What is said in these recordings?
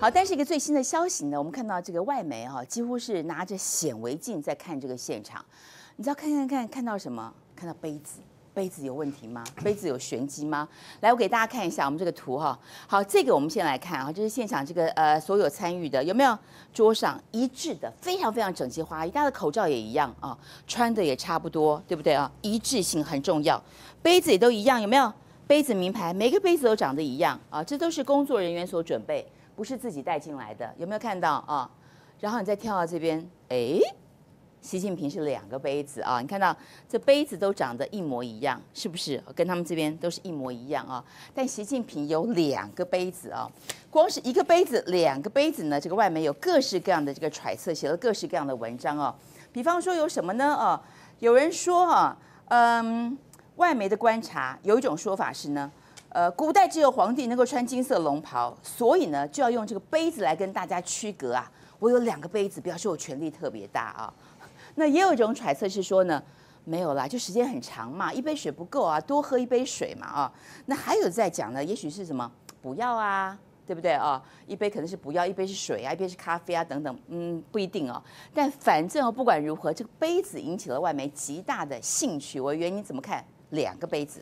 好，但是一个最新的消息呢，我们看到这个外媒几乎是拿着显微镜在看这个现场。你知道看到什么？看到杯子。杯子有问题吗？杯子有玄机吗？来，我给大家看一下我们这个图哈。好，这个我们先来看啊，这是现场这个所有参与的有没有桌上一致的，非常非常整齐划一，大家的口罩也一样啊，穿的也差不多，对不对啊？一致性很重要，杯子也都一样，有没有？杯子名牌，每个杯子都长得一样啊，这都是工作人员所准备，不是自己带进来的，有没有看到啊？然后你再跳到这边，哎。习近平是2个杯子啊，你看到这杯子都长得一模一样，是不是？跟他们这边都是一模一样啊。但习近平有2个杯子啊，光是1个杯子、2个杯子呢，这个外媒有各式各样的这个揣测，写了各式各样的文章啊。比方说有什么呢？有人说外媒的观察有一种说法是呢，古代只有皇帝能够穿金色龙袍，所以呢就要用这个杯子来跟大家区隔啊。我有2个杯子，表示我权力特别大啊。那也有一种揣测是说呢，没有啦，就时间很长嘛，1杯水不够啊，多喝1杯水嘛啊。那还有在讲呢，也许是什么不要啊，对不对啊？1杯可能是不要，1杯是水啊，1杯是咖啡啊等等，不一定哦。但反正不管如何，这个杯子引起了外媒极大的兴趣。我原你怎么看？2个杯子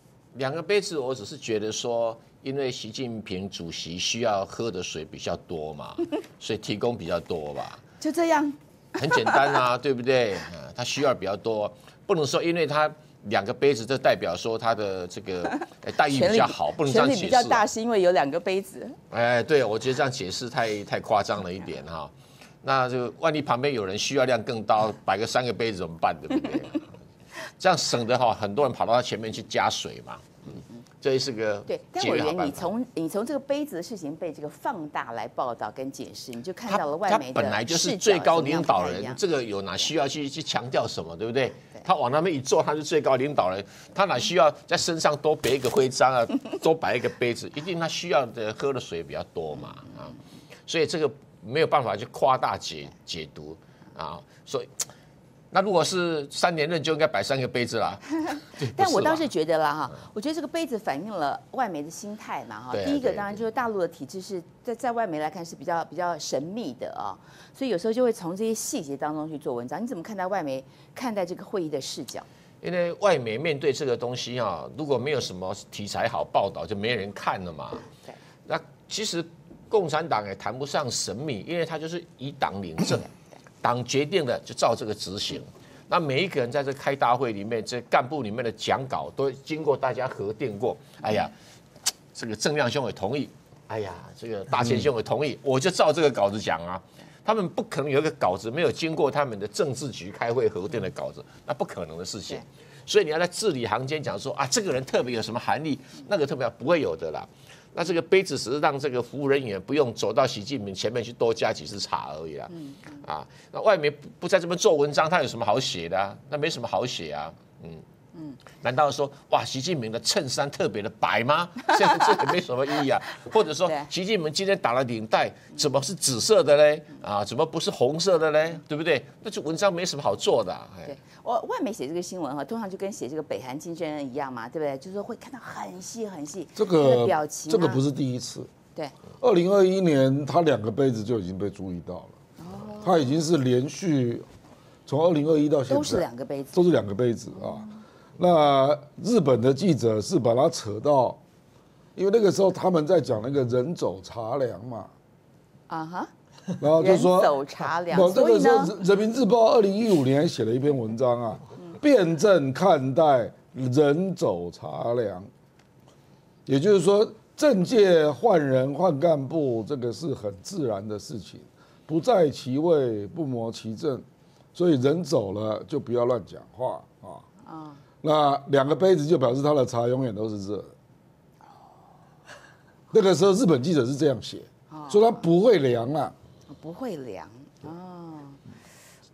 ，2个杯子，我只是觉得说，因为习近平主席需要喝的水比较多嘛，所以提供比较多吧。 就这样。 很简单啊，对不对？他需要比较多，不能说因为他2个杯子，这代表说他的这个待遇比较好，不能这样解释。 权力比较大是因为有2个杯子。 对，我觉得这样解释太夸张了一点哈。那就万一旁边有人需要量更高，摆个3个杯子怎么办？对不对？这样省得很多人跑到他前面去加水嘛。这也是个对，但我觉得你从这个杯子的事情被这个放大来报道跟解释，你就看到了外媒的他本来就是最高领导人，这个有哪需要去强调什么，对不对？他往那边一坐，他是最高领导人，他哪需要在身上多别一个徽章啊，多摆一个杯子？一定他需要的喝的水比较多嘛啊，所以这个没有办法去夸大解读啊，所以。那如果是3连任，就应该摆3个杯子啦。 但我倒是觉得啦哈，我觉得这个杯子反映了外媒的心态嘛哈。第一个当然就是大陆的体制是在外媒来看是比较神秘的啊，所以有时候就会从这些细节当中去做文章。你怎么看待外媒看待这个会议的视角？ 因为外媒面对这个东西啊，如果没有什么题材好报道，就没人看了嘛。那其实共产党也谈不上神秘，因为他就是以党领政。党决定的就照这个执行，那每一个人在这开大会里面，这干部里面的讲稿都经过大家核定过。哎呀，这个郑亮兄也同意，哎呀，这个大千兄也同意，我就照这个稿子讲啊。他们不可能有一个稿子没有经过他们的政治局开会核定的稿子，那不可能的事情。所以你要在字里行间讲说啊，这个人特别有什么含义，那个特别不会有的啦。那这个杯子只是让这个服务人员不用走到习近平前面去多加几次茶而已啦。那外媒不在这边做文章，他有什么好写的啊？那没什么好写啊。难道说哇，习近平的衬衫特别的白吗？这也没什么意义啊。或者说，习近平今天打了领带，怎么是紫色的嘞？怎么不是红色的嘞？对不对？那这文章没什么好做的。 对，外媒写这个新闻通常就跟写这个北韩金正恩一样嘛，对不对？就是说会看到很细很细这个表情。 这个不是第一次。 对 ，2021年他2个杯子就已经被注意到了。他已经是连续从2021到现在都是2个杯子， 都是2个杯子啊。那日本的记者是把它扯到，因为那个时候他们在讲那个人走茶凉嘛，然后就说人走茶凉。 这个时候《人民日报》2015年写了一篇文章啊，辩证看待人走茶凉，也就是说政界换人换干部这个是很自然的事情，不在其位不谋其政，所以人走了就不要乱讲话啊。那2个杯子就表示他的茶永远都是热的。那个时候日本记者是这样写，说他不会凉啊， 不会凉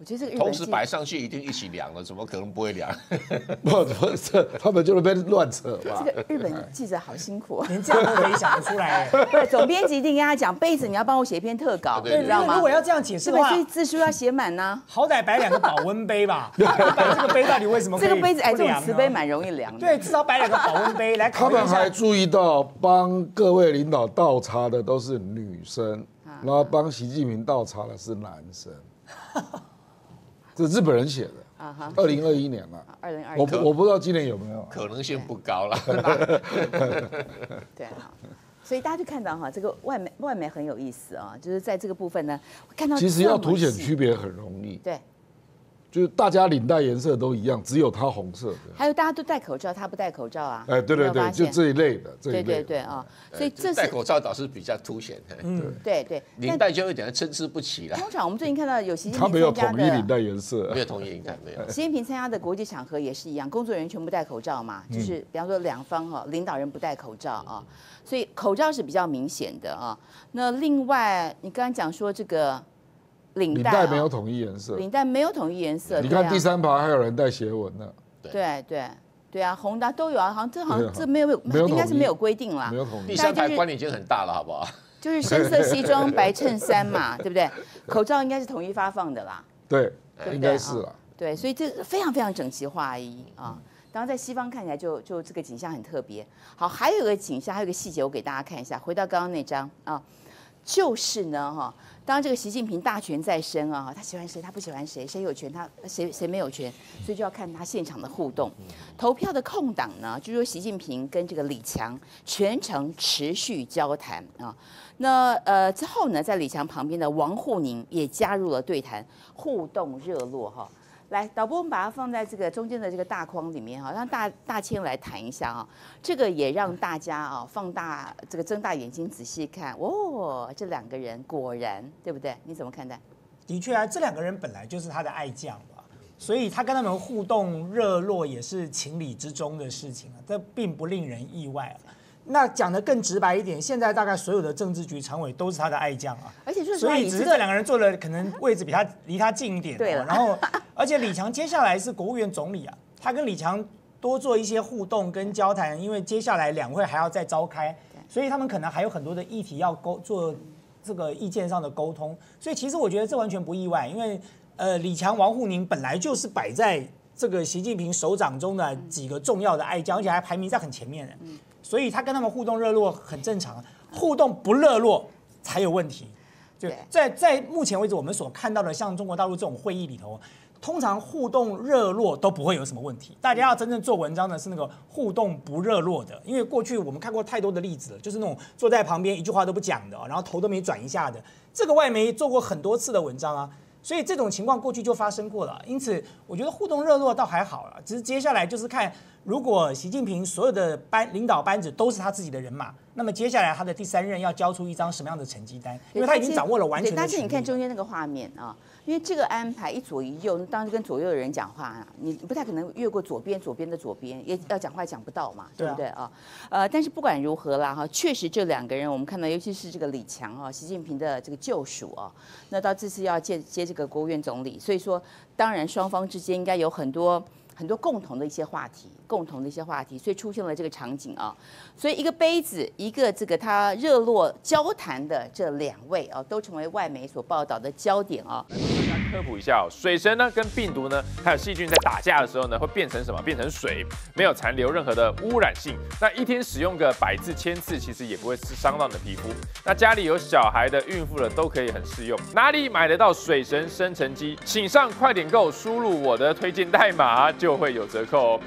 我觉得这个日本同时摆上去一定一起量了，怎么可能不会量？ 不，他们就是被乱扯吧。 这个日本记者好辛苦， 连这样都可以想得出来。 对，总编辑一定跟他讲，杯子你要帮我写一篇特稿， 对你知道吗如？果要这样解释的话这本所以，字数要写满呐。 好歹摆2个保温杯吧。摆这个杯到底为什么可以这个杯子哎，这种不量呢瓷杯蛮容易量的。 对，至少摆2个保温杯来他考虑一下。 们还注意到帮各位领导倒茶的都是女生，然后帮习近平倒茶的是男生。这日本人写的啊哈 ，2021年了。 2021 我不知道今年有没有。 可能性不高了。 对哈，所以大家就看到哈，这个外媒很有意思啊，就是在这个部分呢，看到其实要凸显这么细区别很容易， 对。 就是大家领带颜色都一样，只有它红色的。 还有大家都戴口罩，他不戴口罩啊。 哎，对对对，就有没有发现这一类的，这一类的。 对对对啊，所以这是戴口罩倒是比较凸显， 对对。 领带就有点参差不齐了。 通常我们最近看到有习近它没有平参统一领加的。 带颜色没。有同意领带，没有。 习近平参加的国际场合也是一样，工作人员全部戴口罩嘛，就是比方说两方哈，领导人不戴口罩啊，所以口罩是比较明显的啊。那另外，你刚刚讲说这个领带领带没有统一颜色。 领带没有统一颜色， 你看对啊第3排还有人带斜纹呢， 对对对啊，红的都有啊，好像对这没有没有统一应该是没有规定啦没，有统一。 第3排官已经很大了，好不好？ 就是深色西装白衬衫嘛，对不对？口罩应该是统一发放的啦， 对对不，对应该是啦。 对，所以这非常非常整齐划一啊。当然在西方看起来就这个景象很特别。好，还有一个景象，还有一个细节，我给大家看一下。回到刚刚那张啊，就是呢哈，当这个习近平大权在身啊，他喜欢谁，他不喜欢谁，谁有权，他谁没有权，所以就要看他现场的互动。投票的空档呢，就是说习近平跟这个李强全程持续交谈啊。那之后呢，在李强旁边的王沪宁也加入了对谈，互动热络哈。来，导播，我们把它放在这个中间的这个大框里面哈，让大千来谈一下啊。这个也让大家啊放大这个睁大眼睛仔细看哦，这2个人果然对不对？你怎么看待？ 的确啊，这2个人本来就是他的爱将嘛，所以他跟他们互动热络也是情理之中的事情啊，这并不令人意外啊。那讲得更直白一点，现在大概所有的政治局常委都是他的爱将啊， 而且说实话， 所以只是这2个人坐的可能位置离他近一点。 对了然后而且李强接下来是国务院总理啊，他跟李强多做一些互动跟交谈，因为接下来2会还要再召开，所以他们可能还有很多的议题要做这个意见上的沟通。所以其实我觉得这完全不意外，因为李强、王沪宁本来就是摆在这个习近平手掌中的几个重要的爱将，而且还排名在很前面的。所以他跟他们互动热络很正常，互动不热络才有问题。就在目前为止，我们所看到的像中国大陆这种会议里头，通常互动热络都不会有什么问题。大家要真正做文章的是那个互动不热络的，因为过去我们看过太多的例子了，就是那种坐在旁边一句话都不讲的，然后头都没转一下的，这个外媒做过很多次的文章啊。所以这种情况过去就发生过了，因此我觉得互动热络倒还好了，只是接下来就是看，如果习近平所有的领导班子都是他自己的人马，那么接下来他的第3任要交出一张什么样的成绩单？因为他已经掌握了完全的权力。 但是你看中间那个画面啊，因为这个安排一左一右，当然跟左右的人讲话啊，你不太可能越过左边的左边，也要讲话讲不到嘛，对不对啊？但是不管如何啦哈，确实这2个人我们看到，尤其是这个李强啊，习近平的这个救赎啊，那到这次要接这个国务院总理，所以说当然双方之间应该有很多共同的一些话题，所以出现了这个场景啊。所以一个杯子，一个这个他热络交谈的这2位啊，都成为外媒所报道的焦点啊。 科普一下哦，水神呢跟病毒呢还有细菌在打架的时候呢，会变成什么？变成水，没有残留任何的污染性。那一天使用个100次、1000次，其实也不会伤到你的皮肤。那家里有小孩的、孕妇的都可以很适用。哪里买得到水神生成机？请上快点购，输入我的推荐代码就会有折扣哦。